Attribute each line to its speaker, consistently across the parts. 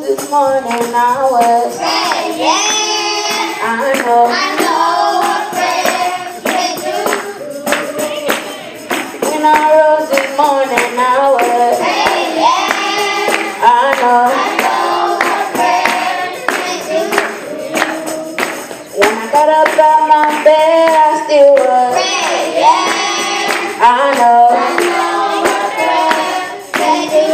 Speaker 1: this morning I was
Speaker 2: Hey, yeah.
Speaker 1: I know
Speaker 2: what prayer can do.
Speaker 1: when I rose this morning I was
Speaker 2: Hey, yeah.
Speaker 1: I know
Speaker 2: what prayer can do.
Speaker 1: when I got up out my bed I still was
Speaker 2: Hey, yeah.
Speaker 1: I know
Speaker 2: what prayer can do.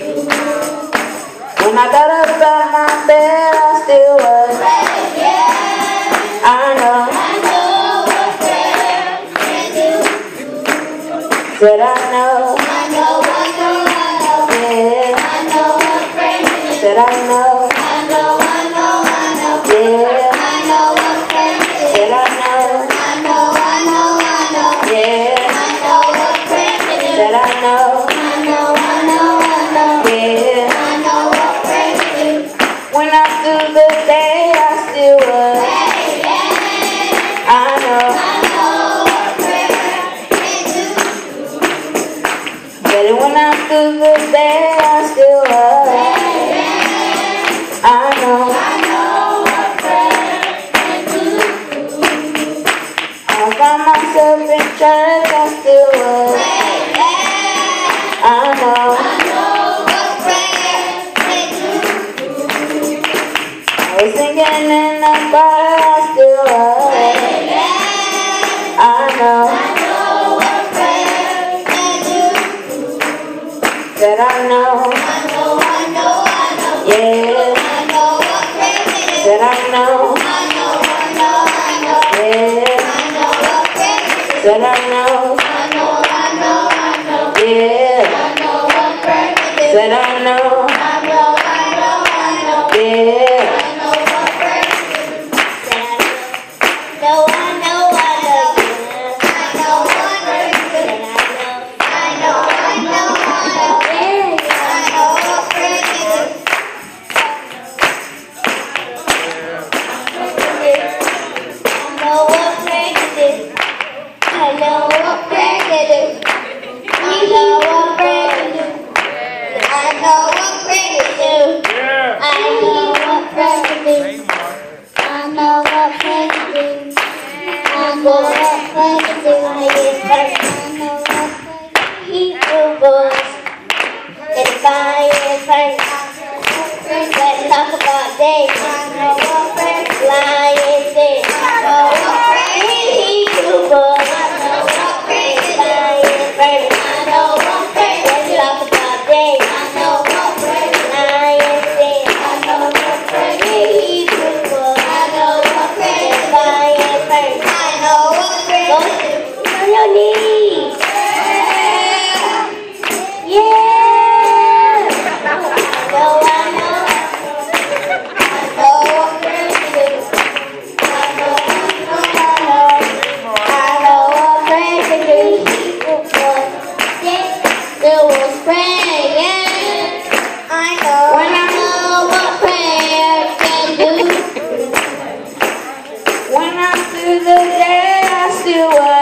Speaker 1: when I got up out my bed I still was
Speaker 2: Hey, yeah.
Speaker 1: I know
Speaker 2: what prayer can do.
Speaker 1: said I know yeah
Speaker 2: I know what prayer can do.
Speaker 1: said I know
Speaker 2: I know.
Speaker 1: yeah
Speaker 2: I know what prayer can do.
Speaker 1: said I know
Speaker 2: I know.
Speaker 1: yeah
Speaker 2: I know what prayer can do.
Speaker 1: said I know
Speaker 2: I know.
Speaker 1: yeah
Speaker 2: I know what prayer can do.
Speaker 1: when I threw the day I still was
Speaker 2: Hey, yeah.
Speaker 1: I know
Speaker 2: what prayer can do.
Speaker 1: but when I threw the day I still was
Speaker 2: Hey, yeah.
Speaker 1: I know
Speaker 2: what prayer can do.
Speaker 1: I found myself in church I still was
Speaker 2: Hey, yeah.
Speaker 1: I know
Speaker 2: what prayer can do.
Speaker 1: I was singing in the choir I still was
Speaker 2: Hey, yeah.
Speaker 1: I know
Speaker 2: what prayer can do.
Speaker 1: that I know
Speaker 2: I know.
Speaker 1: yeah
Speaker 2: I know what prayer can do.
Speaker 1: that I know
Speaker 2: I know.
Speaker 1: yeah
Speaker 2: I know what prayer can do.
Speaker 1: that I know
Speaker 2: I know.
Speaker 1: yeah
Speaker 2: I know what prayer can do.
Speaker 1: that I know
Speaker 2: I know.
Speaker 1: yeah
Speaker 2: I know what prayer can do. No, I know. I know what prayer can do. I know. I know what prayer can do. I know what prayer can do. I know what prayer can do. I know what prayer can do. I know what prayer can do. I know what prayer can do. I know what prayer can do. I know what prayer can do. I know what Hebrew boys. If I am first, let's talk about days. I know what prayer lions is. I know what prayer Hebrew boys. I know what prayer if I am first. I know what prayer. Let's talk about days. I know what prayer lions is. I know what prayer Hebrew boys. I know what prayer if I am first. I know what prayer. On your knees. Yeah. I know what prayer can do. I know what prayer can do. There was praying. I know what prayer can do.
Speaker 1: when I threw the day I still was